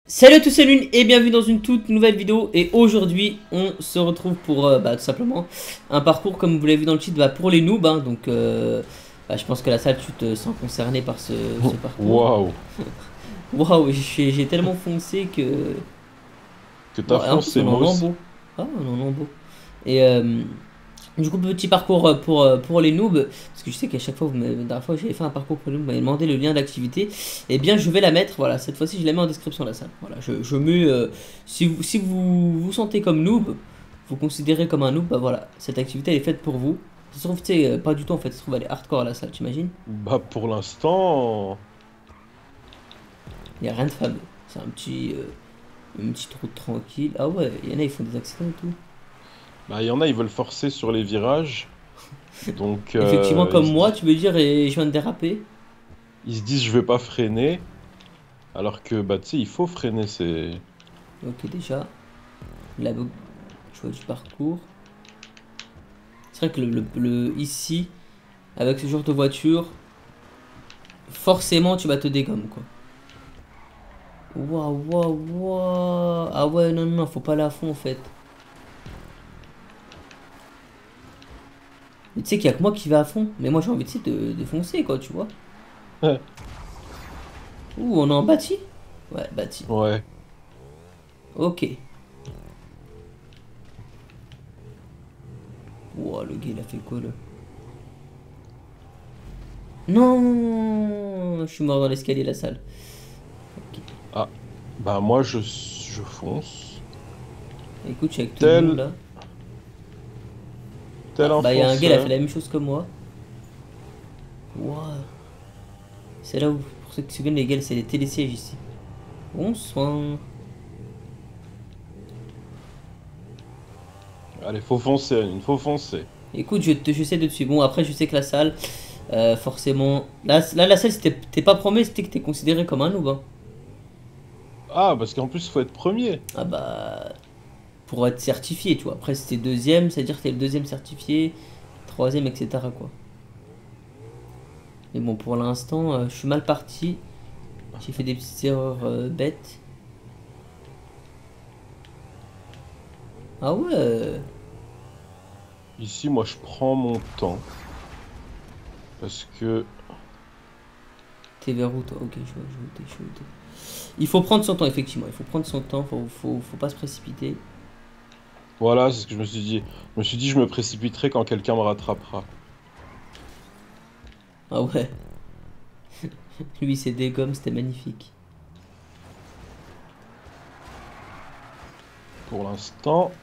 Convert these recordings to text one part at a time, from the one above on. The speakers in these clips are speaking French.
Salut à tous, c'est Lune et bienvenue dans une toute nouvelle vidéo. Et aujourd'hui on se retrouve pour tout simplement un parcours comme vous l'avez vu dans le titre, pour les noobs hein. Donc je pense que la salle tu te sens concerné par ce parcours. Waouh! Waouh, j'ai tellement foncé que... Que t'as Bon, et en plus foncé, on est en moi aussi. lambeau. Ah, on est en lambeau. Et du coup petit parcours pour les noobs. Parce que je sais qu'à chaque fois, la dernière fois que j'avais fait un parcours pour les noobs, vous m'avez demandé le lien d'activité. Et bien je vais la mettre, voilà, cette fois-ci je la mets en description de la salle. Voilà, je mets, si vous vous sentez comme noob, vous considérez comme un noob, bah voilà, cette activité elle est faite pour vous. Ça se trouve, tu sais, pas du tout en fait, ça se trouve elle est hardcore à la salle, t'imagines? Bah pour l'instant, Il n'y a rien de fameux. C'est une petite route tranquille. Ah ouais, il y en a, ils font des accidents et tout. bah il y en a, ils veulent forcer sur les virages. Donc Effectivement, comme moi, tu veux dire, et je viens de déraper. ils se disent je vais pas freiner. Alors que bah tu sais, il faut freiner, c'est. Ok, déjà, là, je vois du parcours. C'est vrai que ici, avec ce genre de voiture, forcément tu vas te dégommer quoi. Waouh, waouh, waouh. Ah ouais, non, non, non, faut pas aller à fond en fait. Mais tu sais qu'il y a que moi qui vais à fond. Mais moi j'ai envie de foncer quoi, tu vois. Ouh, on est en bâti. Ouais, bâti. Ouais. Ok. Wow, le gars il a fait quoi là? Non, je suis mort dans l'escalier la salle. Ok. Ah, bah moi je fonce. Écoute, je suis avec tout le monde Tel, là. tel Ah, un bah il y a un gars, il a fait fonceur. la même chose que moi. Waouh. C'est là où, pour ceux qui se souviennent, les gars, c'est les télésièges ici. Bonsoir. Allez, faut foncer, il faut foncer. Écoute, j'essaie de te suivre. Bon, après, je sais que la salle, forcément. Là, la salle, t'es pas promis, c'était que t'es considéré comme un noob. Hein. Ah, parce qu'en plus, faut être premier. Ah bah. Pour être certifié, tu vois. Après, si t'es deuxième, c'est-à-dire que t'es le deuxième certifié, troisième, etc. quoi. Mais bon, pour l'instant, je suis mal parti. J'ai fait des petites erreurs bêtes. Ah ouais. Ici, moi, je prends mon temps. Parce que. T'es vers où toi? Ok, je vois où t'es. Il faut prendre son temps, effectivement. Il faut prendre son temps, faut pas se précipiter. Voilà, c'est ce que je me suis dit. Je me suis dit, je me précipiterai quand quelqu'un me rattrapera. Ah ouais. Lui, c'est des gommes, c'était magnifique. Pour l'instant,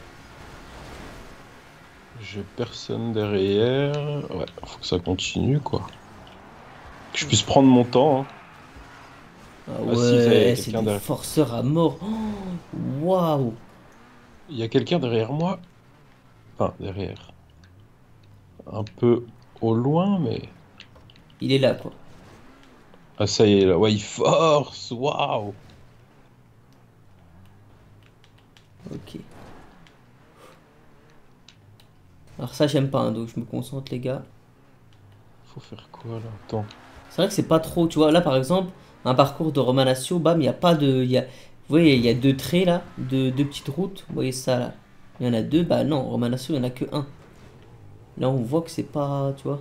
j'ai personne derrière. Ouais, faut que ça continue, quoi. Que je puisse prendre mon temps, hein. Ah Ah si, ça y est, il y a ouais, c'est quelqu'un des derrière. forceurs à mort. Oh, waouh. Il y a quelqu'un derrière moi. Enfin, derrière. Un peu au loin, mais... Il est là, quoi. Ah, ça y est, là. Ouais, il force. Waouh. Ok. Alors ça, j'aime pas, hein, donc je me concentre, les gars. Faut faire quoi, là? Attends. C'est vrai que c'est pas trop, tu vois. Là, par exemple, un parcours de Romanatio, bam, il n'y a pas de... Vous voyez, il y a deux traits, là, deux petites routes. Vous voyez ça, là. Il y en a deux, bah non, Romanatio, il n'y en a que un. Là, on voit que c'est pas, tu vois.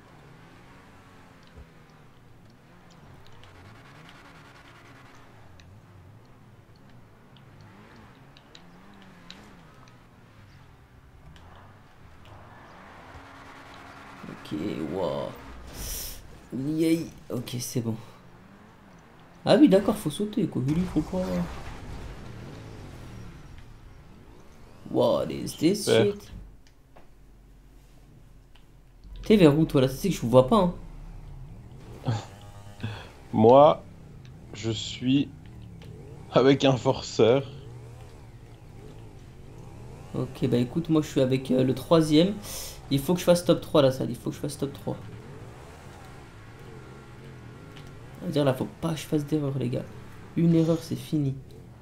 Ok, waouh. Yay. Ok, c'est bon. Ah oui, d'accord, faut sauter, quoi. Lui, faut pas... What is this Super. shit? T'es vers où, toi, là? C'est que je vous vois pas, hein. Moi, je suis avec un forceur. Ok, bah écoute, moi, je suis avec le troisième. Il faut que je fasse top 3 la salle. Il faut que je fasse top 3. On va dire là, faut pas que je fasse d'erreur, les gars. Une erreur, c'est fini.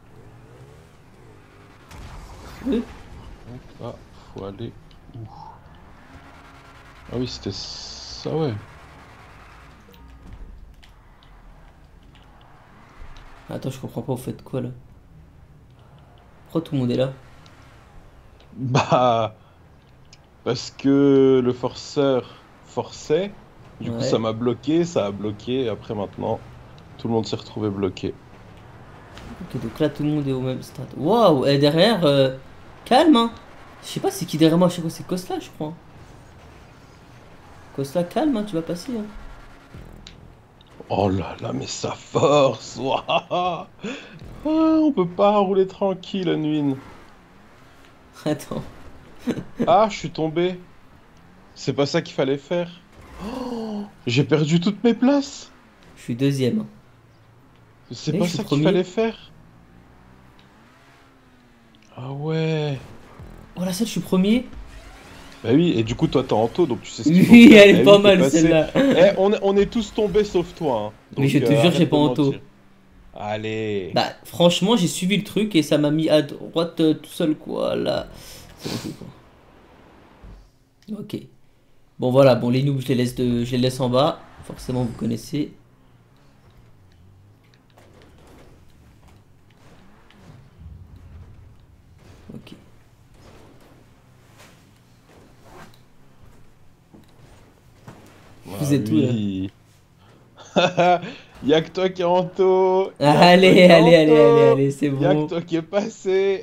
Euh, Donc là, faut aller où? Ah oui, c'était ça, ouais. Attends, je comprends pas, vous faites quoi là? Pourquoi tout le monde est là? Bah, parce que le forceur forçait, du coup ça Ouais. m'a bloqué, ça a bloqué, et après maintenant, tout le monde s'est retrouvé bloqué. Ok, donc là tout le monde est au même stade. Waouh! Et derrière, calme hein! Je sais pas c'est qui derrière moi, je sais quoi, c'est Kosla, je crois. Kosla, calme hein, tu vas passer hein. Oh là là, mais ça force! Ouah. Ah, on peut pas rouler tranquille, Anwin. Attends. Ah, je suis tombé. C'est pas ça qu'il fallait faire. Oh, j'ai perdu toutes mes places. Je suis deuxième, hein. C'est Et je pas suis ça qu'il premier. fallait faire. Ah ouais. Oh la salle, je suis premier. Bah oui, et du coup, toi, t'es en taux, donc tu sais ce qu'il faut Oui, faire. elle est Eh pas oui, t'es mal passé. celle-là. Eh, on est tous tombés sauf toi, hein. Mais je Donc te jure, j'ai arrête pas de en taux. mentir. Allez. Bah, franchement, j'ai suivi le truc et ça m'a mis à droite tout seul, quoi. Là, c'est bon, quoi. Ok. Bon, voilà. Bon, les noobs, je les laisse en bas. Forcément, vous connaissez. Ok. Vous Ah êtes où, là? oui. Y'a que toi qui est en taux. Y'a que toi Allez, qui est allez, en allez, allez, taux. allez, c'est Y'a que bon. toi qui est passé.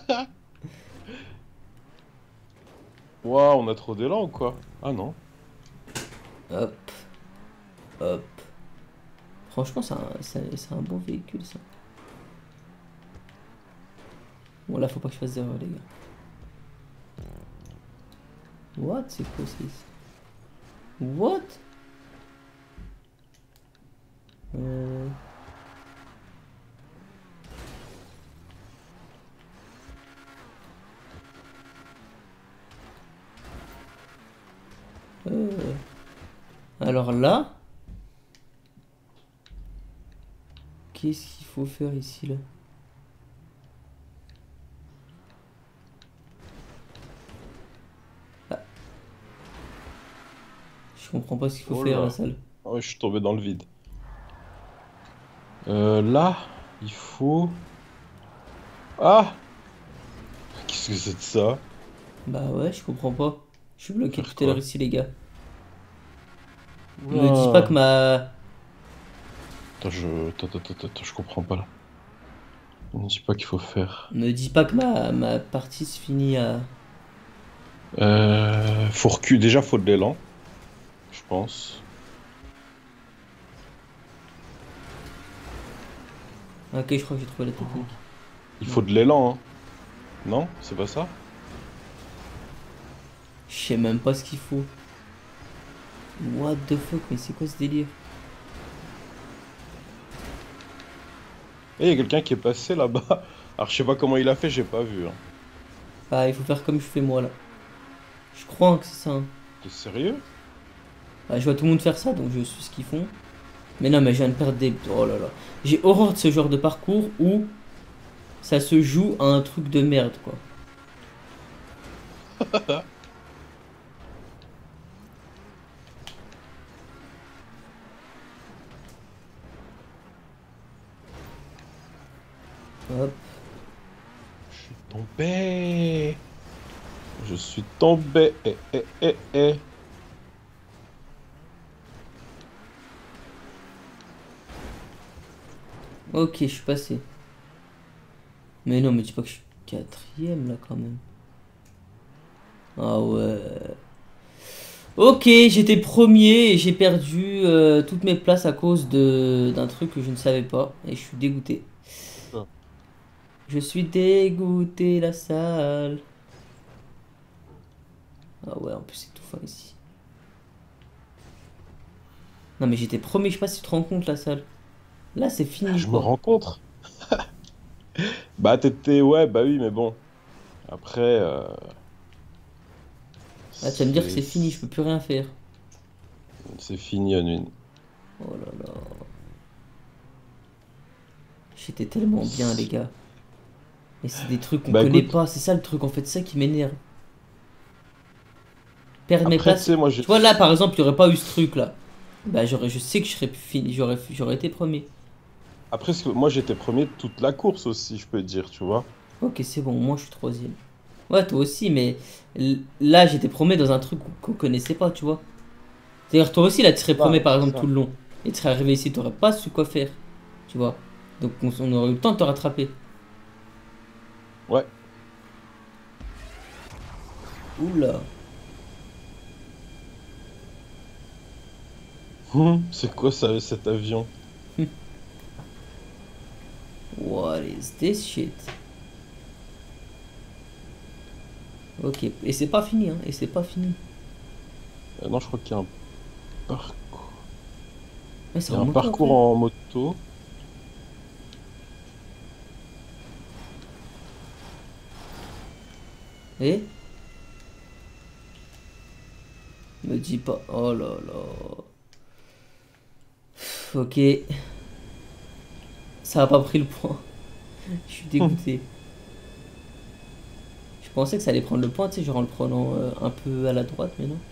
Waouh, on a trop d'élan ou quoi? Ah non. Hop, hop. Franchement, c'est un bon véhicule, ça. Bon, là, faut pas que je fasse d'erreur, les gars. What? C'est quoi, c'est... What? Euh... euh, Alors là, qu'est-ce qu'il faut faire ici, là? Ah, je comprends pas ce qu'il faut Oh faire, la là. salle. Oh, je suis tombé dans le vide. Là, il faut... Ah! Qu'est-ce que c'est de ça? Bah ouais, je comprends pas. Je suis bloqué Faire tout à l'heure quoi? ici, les gars. Me dis pas que Oula! ma... Attends, je comprends pas là. On ne dit pas qu'il faut faire. Me dis pas que ma partie se finit à... Faut reculer. Déjà, faut de l'élan, je pense. Ok, je crois que j'ai trouvé la technique. Il Non. faut de l'élan, hein. Non? C'est pas ça? Je sais même pas ce qu'il faut. What the fuck, mais c'est quoi ce délire? Eh, il y a quelqu'un qui est passé là-bas. Alors, je sais pas comment il a fait, j'ai pas vu, hein. Bah, il faut faire comme je fais moi, là. Je crois que c'est ça, hein. T'es sérieux? Bah, je vois tout le monde faire ça, donc je suis ce qu'ils font. Mais non, mais je viens de perdre des... Oh là là. J'ai horreur de ce genre de parcours où ça se joue à un truc de merde, quoi. Hop. Je suis tombé. Je suis tombé. Eh. Ok, je suis passé. Mais non, mais dis pas que je suis quatrième, là, quand même. Ah ouais. Ok, j'étais premier et j'ai perdu toutes mes places à cause de d'un truc que je ne savais pas. Et je suis dégoûté. Ah. Je suis dégoûté, la salle. Ah ouais, en plus c'est tout fin ici. Non mais j'étais premier, je sais pas si tu te rends compte, la salle. Là c'est fini Je me quoi. rencontre. Bah, t'étais. Ouais, bah oui, mais bon. Après, Là tu vas me dire que c'est c'est fini, je peux plus rien faire. c'est fini, Anune. Oh là là. J'étais tellement bien les gars. Mais c'est des trucs qu'on Bah connaît écoute, pas, c'est ça le truc en fait, c'est ça qui m'énerve. Perdre mes après, tu places. sais, moi, Tu vois là par exemple, il y aurait pas eu ce truc là. Bah je sais que je serais fini, j'aurais été premier. Après, moi j'étais premier de toute la course aussi, je peux dire, tu vois. Ok, c'est bon, moi je suis troisième. Ouais, toi aussi, mais là j'étais premier dans un truc qu'on connaissait pas, tu vois. C'est-à-dire, toi aussi là tu serais premier Là, par c'est exemple tout ça. le long. Et tu serais arrivé ici, t'aurais pas su quoi faire, tu vois. Donc on aurait eu le temps de te rattraper. Ouais. Oula. C'est quoi ça, cet avion? What is this shit? Ok, et c'est pas fini, hein, et c'est pas fini. Non, je crois qu'il y a un parcours. Ouais, c'est Il y en a un moto parcours après. en moto. Et me dis pas. Oh là là. Ok, ça a pas pris le point. Je suis dégoûté. Je pensais que ça allait prendre le point, tu sais, genre en le prenant un peu à la droite, mais non.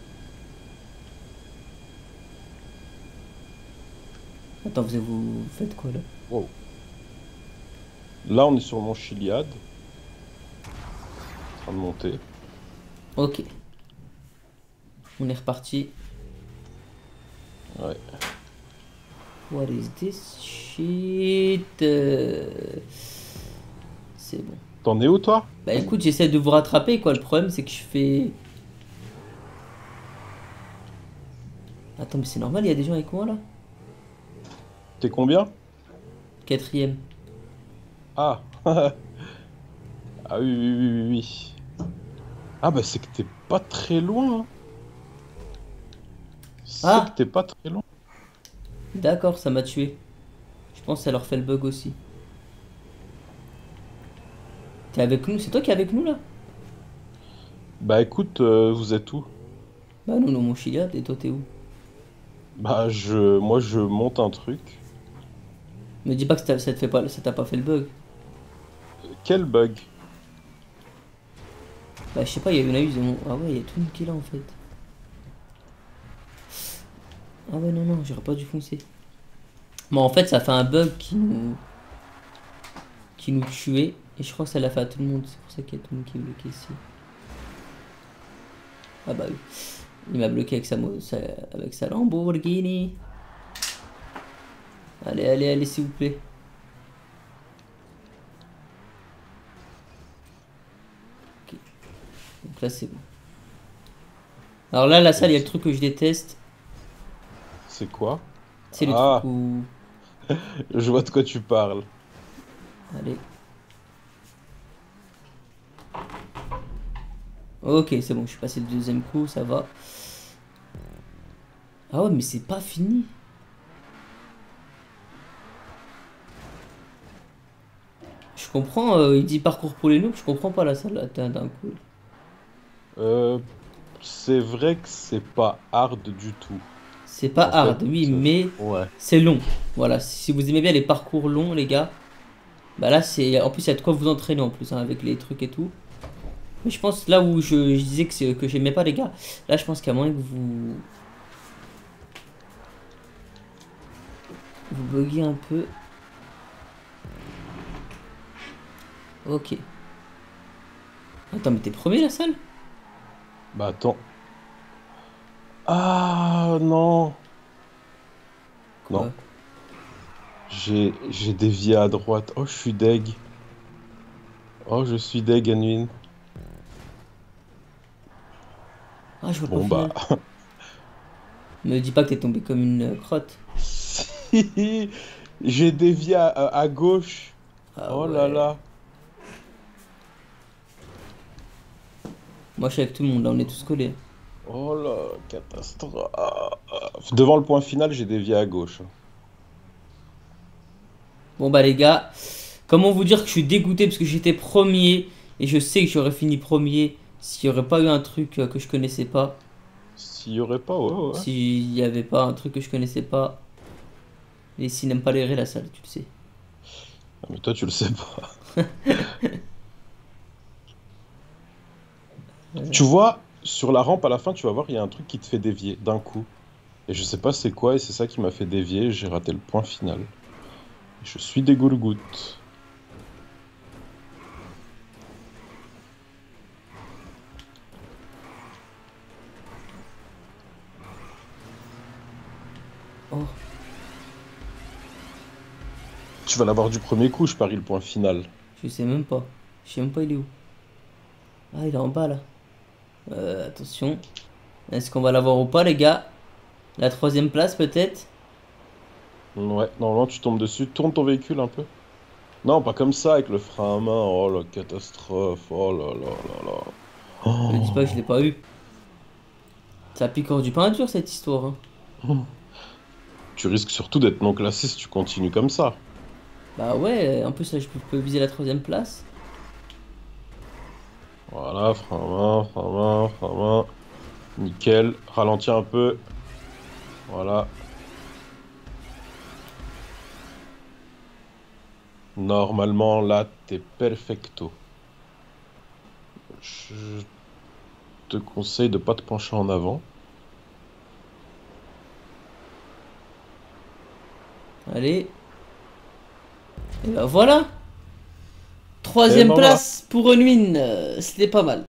Attends, vous faites quoi là? Wow. Là, on est sur mon Chiliad, en train de monter. Ok, on est reparti. Ouais. What is this shit? C'est bon. T'en es où, toi? Bah écoute, j'essaie de vous rattraper, quoi. Le problème, c'est que je fais. Attends, mais c'est normal, il y a des gens avec moi là? T'es combien? Quatrième. Ah. Ah oui, oui, oui, oui, oui. Ah bah c'est que t'es pas très loin, hein. C'est que Ah! t'es pas très loin. D'accord, ça m'a tué. Je pense que ça leur fait le bug aussi. T'es avec nous? C'est toi qui es avec nous là? Bah écoute, vous êtes où? Bah nous, non, mon Chiliad, et toi t'es où? Bah moi je monte un truc. Me dis pas que ça te fait pas, ça t'a pas fait le bug. Quel bug? Bah je sais pas, il y a une ils ont. Ah ouais, il y a tout une qui est là en fait. Ah ouais, non, non, j'aurais pas dû foncer. Bon, en fait, ça fait un bug qui nous tuait. Et je crois que ça l'a fait à tout le monde. C'est pour ça qu'il y a tout le monde qui est bloqué ici. Ah bah oui. Il m'a bloqué avec avec sa Lamborghini. Allez, allez, allez, s'il vous plaît. Ok. Donc là, c'est bon. Alors là, la salle, il y a le Ok. truc que je déteste. C'est quoi? C'est le truc Ah, où. je vois de quoi tu parles. Allez. Ok, c'est bon, je suis passé le deuxième coup, ça va. Ah ouais, mais c'est pas fini. Je comprends, il dit parcours pour les noobs, je comprends pas la salle là, d'un coup. Euh, c'est vrai que c'est pas hard du tout. C'est pas En fait, hard, oui, mais ouais. c'est long. Voilà, si vous aimez bien les parcours longs, les gars, bah là, c'est. En plus, il y a de quoi vous entraîner en plus, hein, avec les trucs et tout. Mais je pense là où je disais que j'aimais pas, les gars, là, je pense qu'il y a moyen que vous buggiez un peu. Ok. Attends, mais t'es premier la salle? Bah attends. Ah non. Non. Quoi? J'ai dévié à droite. Oh, je suis deg. Oh, je suis deg, Anwin. Ah, je vois pas au Bon bah. final. Me dis pas que t'es tombé comme une crotte. Si. J'ai dévié à gauche. Ah Oh là ouais. là. Moi, je suis avec tout le monde, là, on est tous collés. Oh là, catastrophe. Devant le point final, j'ai dévié à gauche. Bon, bah, les gars, comment vous dire que je suis dégoûté parce que j'étais premier et je sais que j'aurais fini premier s'il n'y aurait pas eu un truc que je connaissais pas. S'il y aurait pas, ouais, ouais. S'il n'y avait pas un truc que je connaissais pas. Et s'ils n'aiment pas les raies, la salle, tu le sais. Ah, mais toi, tu le sais pas. Tu vois, sur la rampe à la fin, tu vas voir, il y a un truc qui te fait dévier d'un coup. Et je sais pas c'est quoi, et c'est ça qui m'a fait dévier, j'ai raté le point final. Je suis des gourgouttes. Oh, Tu vas l'avoir du premier coup, je parie le point final. je sais même pas. Je sais même pas il est où. Ah, il est en bas là. Attention. Est-ce qu'on va l'avoir ou pas, les gars? La troisième place peut-être? Ouais, normalement tu tombes dessus. Tourne ton véhicule un peu. Non, pas comme ça, avec le frein à main. Oh la catastrophe. Oh là là là là. Me dis pas que je Oh. l'ai pas eu. Ça pique hors du pain dur cette histoire, hein. Tu risques surtout d'être non classé si tu continues comme ça. Bah ouais, en plus là je peux viser la troisième place. Voilà, frein à main, frein à main, frein à main. Nickel. Ralentis un peu. Voilà. Normalement, là, t'es perfecto. Je te conseille de pas te pencher en avant. Allez. Et bah voilà. Et Troisième ben voilà. place pour Unwin. C'était pas mal.